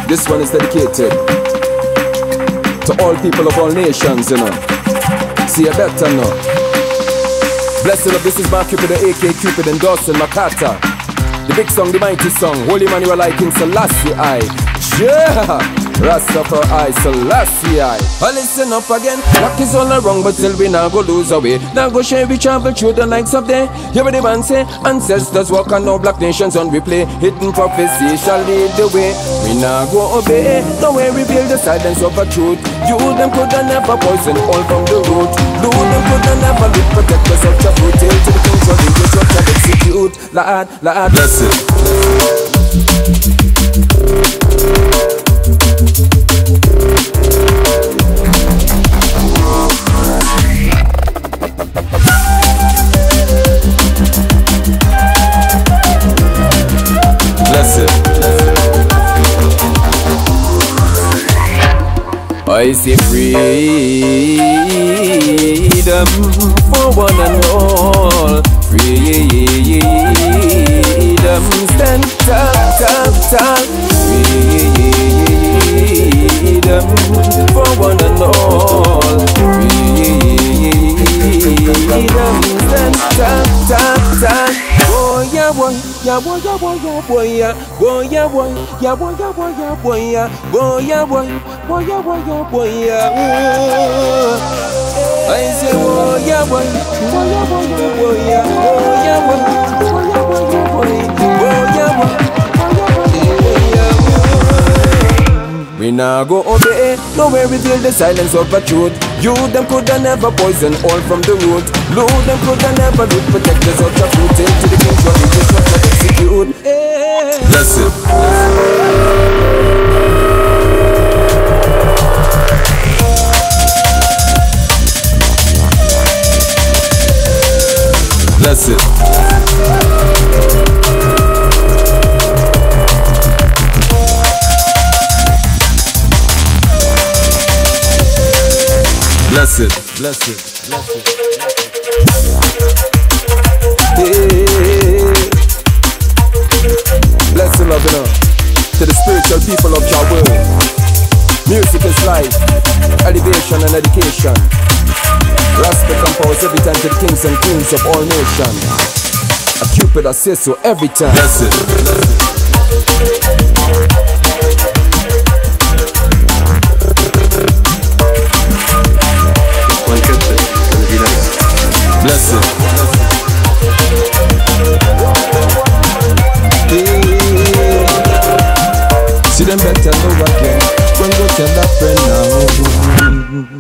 This one is dedicated to all people of all nations, you know. See you better now. Blessing of this is my Cupidore, aka Cupid endorsing Merkäta. The big song, the mighty song. Holy man, you are like King Selassie I. Yeah! Rastafari, Selassie I. Listen up again. Luck is all wrong, but still we now go lose away. Now go share we travel through the likes of day. Hear what the man say. Ancestors walk on no black nations on replay. Hidden prophecy shall lead the way. We now go obey. No way reveal the silence of a truth. You them coulda never poison all from the root. You them coulda never live protect us such a fruit. Till to the kings of the such a execute. Lad, bless it. I see freedom for one and all. Freedom, stand tall. Freedom for one and all. Freedom, stand tall. Boy, yeah, boy, yeah, boy, yeah, boy, yeah, boy, yeah, boy, yeah, boy, yeah, boy, yeah, boy, yeah, boy, yeah, boy, yeah, boy, boy, yeah, boy, yeah, boy, yeah. I say, boy, yeah, boy, boy, yeah, boy, yeah, boy, yeah, boy, yeah, boy, boy, yeah, boy, yeah, boy, yeah, boy, we now go obey, nowhere reveal the silence of a truth. You them coulda never poison all from the root. You them coulda never root protect us out of fruit. Till to the king's body just not to execute. Bless it. Bless it. Bless it, bless it, bless it. Hey. Bless and love, you know, to the spiritual people of your world. Music is life, elevation and education. Respect and powers every time to the kings and queens of all nations. A Cupid I say so every time. Bless it, bless it. Bless it. See them better know again. When go tell a friend now.